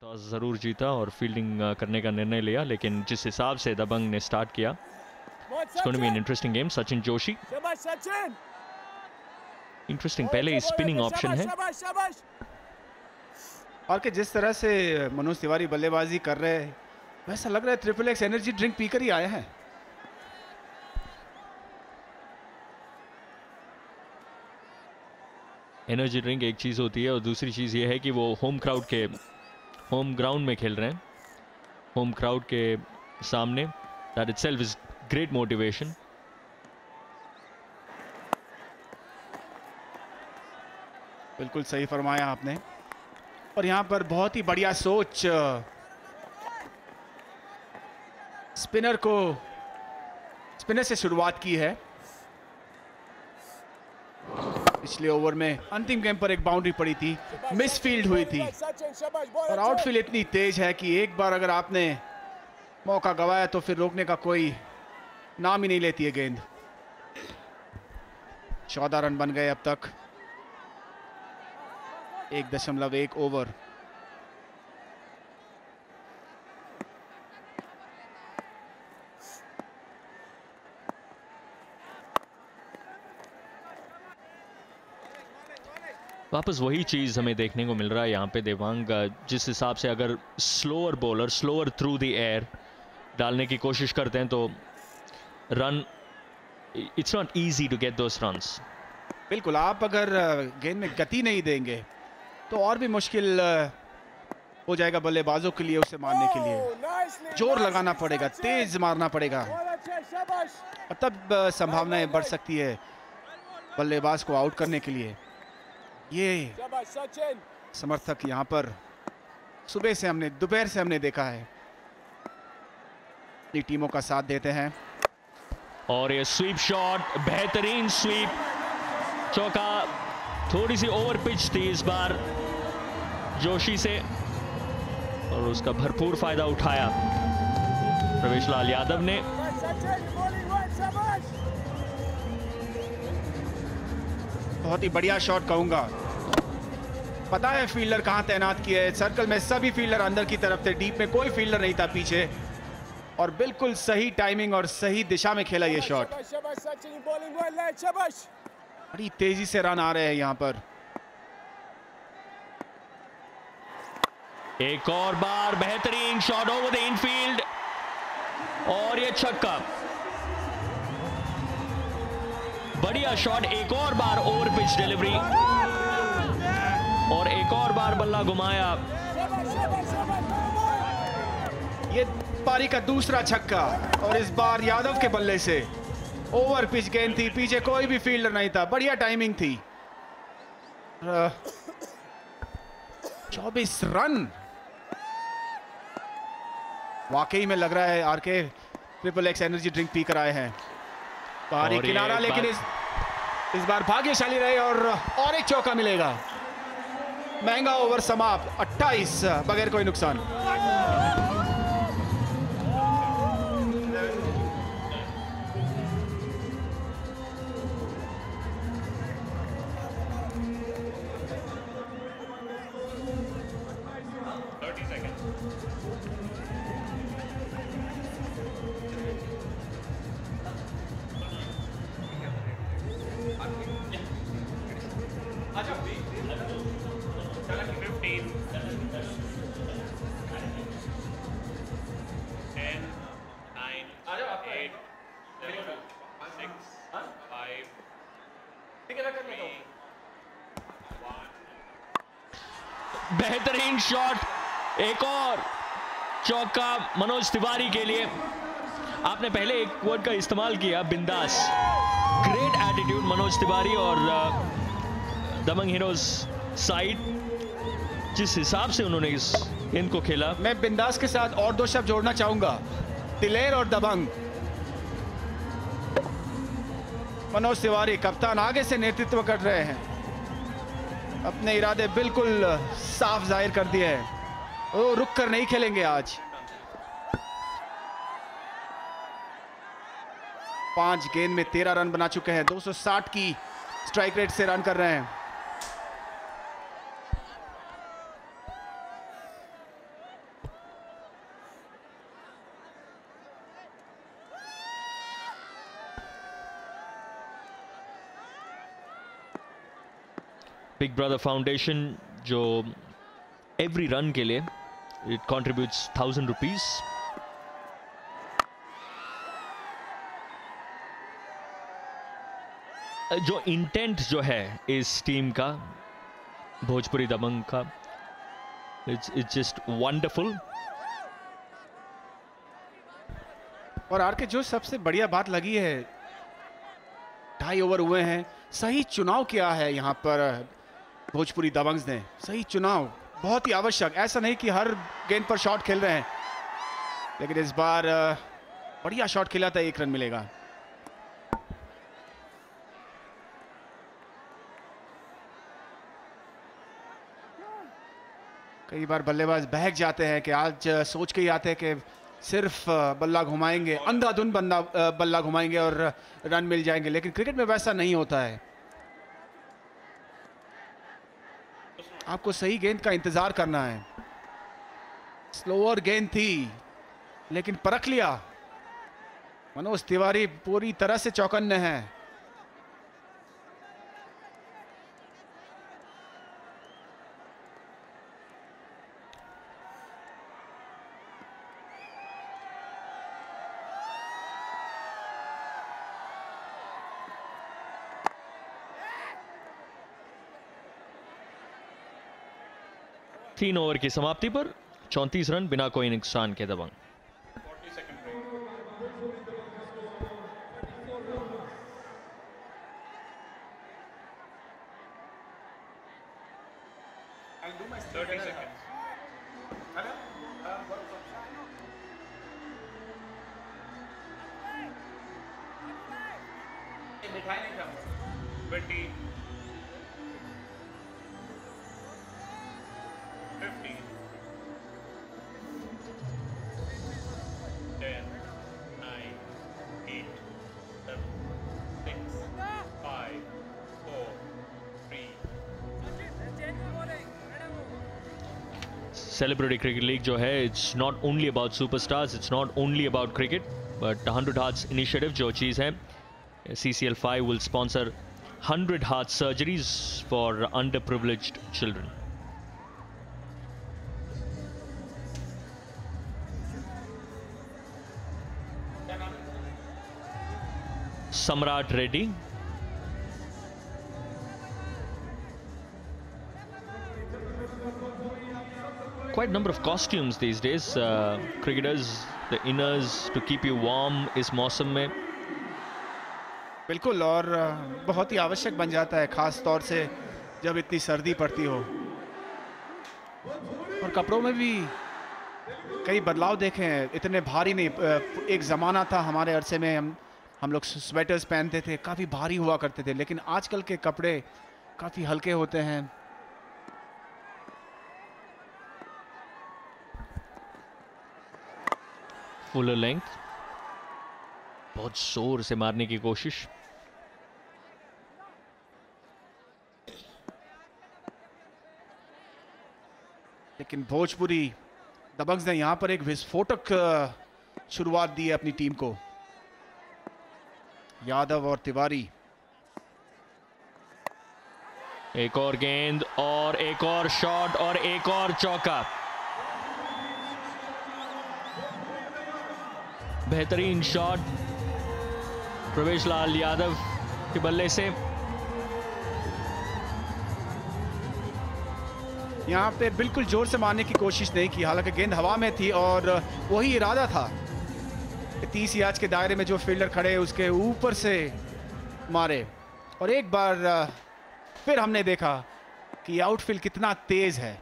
Toss ज़रूर जीता और फील्डिंग करने का निर्णय लिया, लेकिन जिस हिसाब से दबंग ने स्टार्ट किया, it's going to be an interesting game. Sachin Joshi interesting, पहले ही स्पिनिंग ऑप्शन है. और कि जिस तरह से मनोज तिवारी बल्लेबाजी कर रहे हैं, वैसा लग रहा है ट्रिपल एक्स एनर्जी ड्रिंक पीकर ही आए हैं. एनर्जी ड्रिंक एक चीज़ होती है और दूसरी चीज़ ये है कि वो होम ग्राउंड में खेल रहे हैं, होम क्राउड के सामने. That itself is great motivation. बिल्कुल सही फरमाया आपने. और यहां पर बहुत ही बढ़िया सोच, स्पिनर से शुरुआत की है. पिछले ओवर में अंतिम गेम पर एक बाउंड्री पड़ी थी, मिस फील्ड हुई थी, और आउटफील्ड इतनी तेज है कि एक बार अगर आपने मौका गवाया तो फिर रोकने का कोई नाम ही नहीं लेती है गेंद. 14 रन बन गए अब तक, 1.1 ओवर. वापस वही चीज़ हमें देखने को मिल रहा है यहाँ पे देवांग. जिस हिसाब से अगर slower bowler slower through the air डालने की कोशिश करते हैं तो run, it's not easy to get those runs. बिल्कुल, आप अगर गेंद में गति नहीं देंगे तो और भी मुश्किल हो जाएगा बल्लेबाजों के लिए उसे मारने के लिए. जोर लगाना पड़ेगा, तेज मारना पड़ेगा, और तब संभावनाएं बढ़ सकती है बल्लेबाज को आउट करने के लिए. ये समर्थक यहां पर दोपहर से हमने देखा है, अपनी टीमों का साथ देते हैं. और ये स्वीप शॉट, बेहतरीन स्वीप, चौका. थोड़ी सी ओवर पिच थी इस बार जोशी से, और उसका भरपूर फायदा उठाया प्रवेश लाल यादव ने. बहुत ही बढ़िया शॉट कहूंगा. पता है फील्डर कहां तैनात किए है. सर्कल में सभी फील्डर अंदर की तरफ थे, डीप में कोई फील्डर नहीं था पीछे, और बिल्कुल सही टाइमिंग और सही दिशा में खेला ये शॉट. बड़ी तेजी से रन आ रहे हैं यहां पर. एक और बार बेहतरीन शॉट ओवर द इनफील्ड, और ये छक्का. बढ़िया शॉट, एक और बार ओवर पिच डिलीवरी, और एक और बार बल्ला घुमाया. ये पारी का दूसरा छक्का, और इस बार यादव के बल्ले से. ओवर पिच गेंद थी, पीछे कोई भी फील्डर नहीं था, बढ़िया टाइमिंग थी. 24 रन. वाकई में लग रहा है RK triple X energy drink पी कर आए हैं. बाहरी किनारा, लेकिन इस बार भाग्यशाली रहे और एक चौका मिलेगा. महंगा ओवर समाप्त, 28 बगैर कोई नुकसान. बेहतरीन शॉट, एक और चौका मनोज तिवारी के लिए. आपने पहले एक वर्ड का इस्तेमाल किया, बिंदास. ग्रेट एटीट्यूड मनोज तिवारी और दबंग हीरोज साइड, जिस हिसाब से उन्होंने इस गेंद को खेला. मैं बिंदास के साथ और 2 शब्द जोड़ना चाहूंगा, दिलेर और दबंग. मनोज तिवारी कप्तान आगे से नेतृत्व कर रहे हैं, अपने इरादे बिल्कुल साफ जाहिर कर दिए हैं. वो रुक कर नहीं खेलेंगे आज. 5 गेंद में 13 रन बना चुके हैं, 260 की स्ट्राइक रेट से रन कर रहे हैं. बिग ब्रदर फाउंडेशन जो एवरी रन के लिए इट कंट्रीब्यूट्स 1000 रुपीज। जो इंटेंट जो है इस टीम का, भोजपुरी दबंग का, इट्स जस्ट वंडरफुल। और आर के जो सबसे बढ़िया बात लगी है, 2.5 ओवर हुए हैं, सही चुनाव किया है यहाँ पर भोजपुरी दबंग्स ने। सही चुनाव बहुत ही आवश्यक। ऐसा नहीं कि हर गेंद पर शॉट खेल रहे हैं, लेकिन इस बार बढ़िया शॉट खेला था, 1 रन मिलेगा। कई बार बल्लेबाज बहक जाते हैं कि आज सोच के ही आते हैं कि सिर्फ बल्ला घुमाएंगे, अंधाधुन बल्ला घुमाएंगे और रन मिल जाएंगे, लेकिन क्रिकेट में वैसा नहीं होता है। आपको सही गेंद का इंतजार करना है। स्लोअर गेंद थी लेकिन परख लिया। मनोज तिवारी पूरी तरह से चौकन्ने हैं। तीन ओवर की समाप्ति पर 34 रन बिना कोई नुकसान के दबंग। सेलिब्रिटी क्रिकेट लीग जो है, it's not only about superstars, it's not only about cricket, but 100 hearts initiative जो चीज़ है, CCL5 will sponsor 100 heart surgeries for under privileged children. Samrat Reddy, quite a number of costumes these days, cricketers, the inners to keep you warm इस मौसम में। बिल्कुल, और बहुत ही आवश्यक बन जाता है, खास तौर से जब इतनी सर्दी पड़ती हो। और कपड़ों में भी कई बदलाव देखे हैं, इतने भारी नहीं। एक ज़माना था हमारे अरसे में हम लोग स्वेटर्स पहनते थे, काफ़ी भारी हुआ करते थे, लेकिन आजकल के कपड़े काफ़ी हल्के होते हैं। फुलर लेंथ, बहुत जोर से मारने की कोशिश। लेकिन भोजपुरी दबंग्स ने यहां पर एक विस्फोटक शुरुआत दी है अपनी टीम को। यादव और तिवारी, एक और गेंद और एक और शॉट और एक और चौका। बेहतरीन शॉट प्रवेश लाल यादव के बल्ले से। यहाँ पे बिल्कुल जोर से मारने की कोशिश नहीं की, हालांकि गेंद हवा में थी और वही इरादा था। 30 यार्ड के दायरे में जो फील्डर खड़े उसके ऊपर से मारे। और एक बार फिर हमने देखा कि आउटफील्ड कितना तेज है।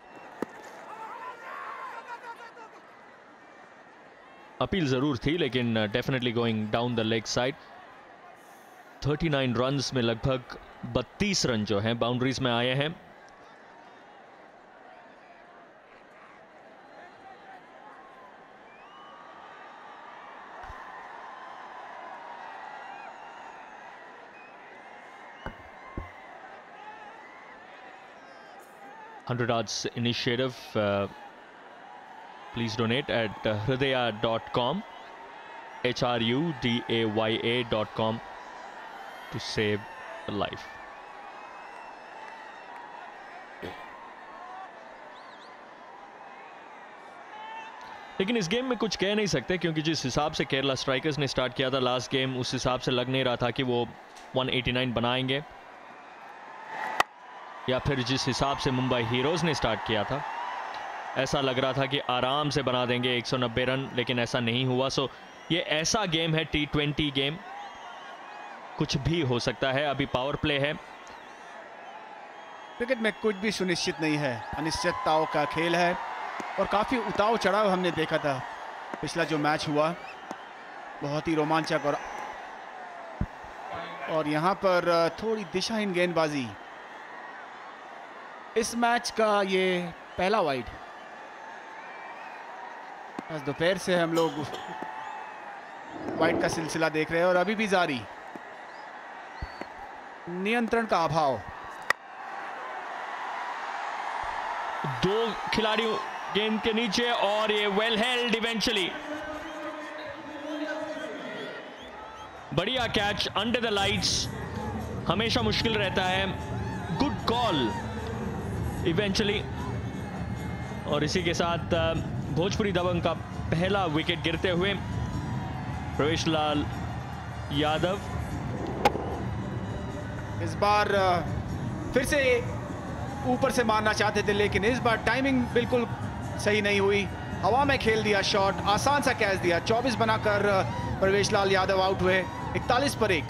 अपील जरूर थी, लेकिन definitely going down the leg side. 39 runs में लगभग 32 रन जो हैं बाउंड्रीज में आए हैं। $100 initiative. Please donate at hrudaya.com, HRUDAYA.com to save a life. लेकिन इस गेम में कुछ कह नहीं सकते, क्योंकि जिस हिसाब से केरला स्ट्राइकर्स ने स्टार्ट किया था लास्ट गेम, उस हिसाब से लग नहीं रहा था कि वो 189 बनाएंगे, या फिर जिस हिसाब से मुंबई हीरोज ने स्टार्ट किया था ऐसा लग रहा था कि आराम से बना देंगे 190 रन, लेकिन ऐसा नहीं हुआ। सो ये ऐसा गेम है, T20 गेम, कुछ भी हो सकता है। अभी पावर प्ले है। क्रिकेट में कुछ भी सुनिश्चित नहीं है, अनिश्चितताओं का खेल है और काफ़ी उतार चढ़ाव हमने देखा था। पिछला जो मैच हुआ बहुत ही रोमांचक, और यहाँ पर थोड़ी दिशाहीन गेंदबाजी। इस मैच का ये पहला वाइड। आज दोपहर से हम लोग वाइड का सिलसिला देख रहे हैं और अभी भी जारी, नियंत्रण का अभाव। दो खिलाड़ियों गेंद के नीचे और ये वेल हेल्ड इवेंचुअली। बढ़िया कैच अंडर द लाइट्स, हमेशा मुश्किल रहता है। Good call eventually. और इसी के साथ भोजपुरी दबंग का पहला विकेट गिरते हुए प्रवेश लाल यादव। इस बार फिर से ऊपर से मारना चाहते थे, लेकिन इस बार टाइमिंग बिल्कुल सही नहीं हुई। हवा में खेल दिया शॉट, आसान सा कैच दिया। 24 बनाकर प्रवेश लाल यादव आउट हुए। 41 पर 1।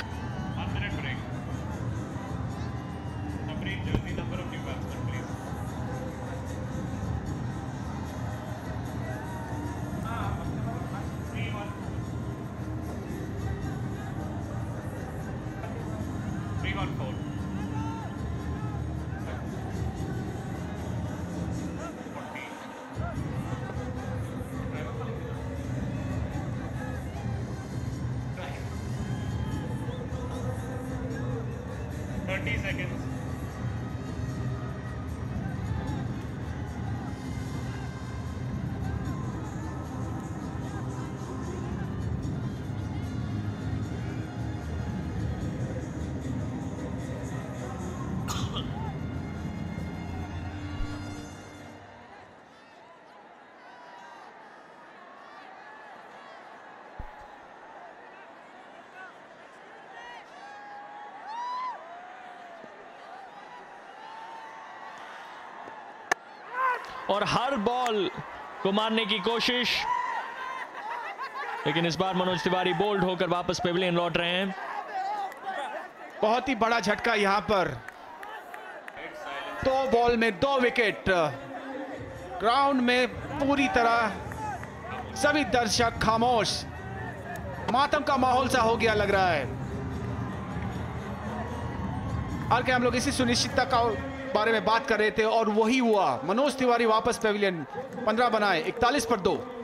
और हर बॉल को मारने की कोशिश, लेकिन इस बार मनोज तिवारी बोल्ड होकर वापस पेविलियन लौट रहे हैं। बहुत ही बड़ा झटका यहां पर। 2 बॉल में 2 विकेट। ग्राउंड में पूरी तरह सभी दर्शक खामोश, मातम का माहौल सा हो गया लग रहा है। और क्या हम लोग इसी सुनिश्चितता का बारे में बात कर रहे थे और वही हुआ। मनोज तिवारी वापस पेविलियन, 15 बनाए, 41 पर 2।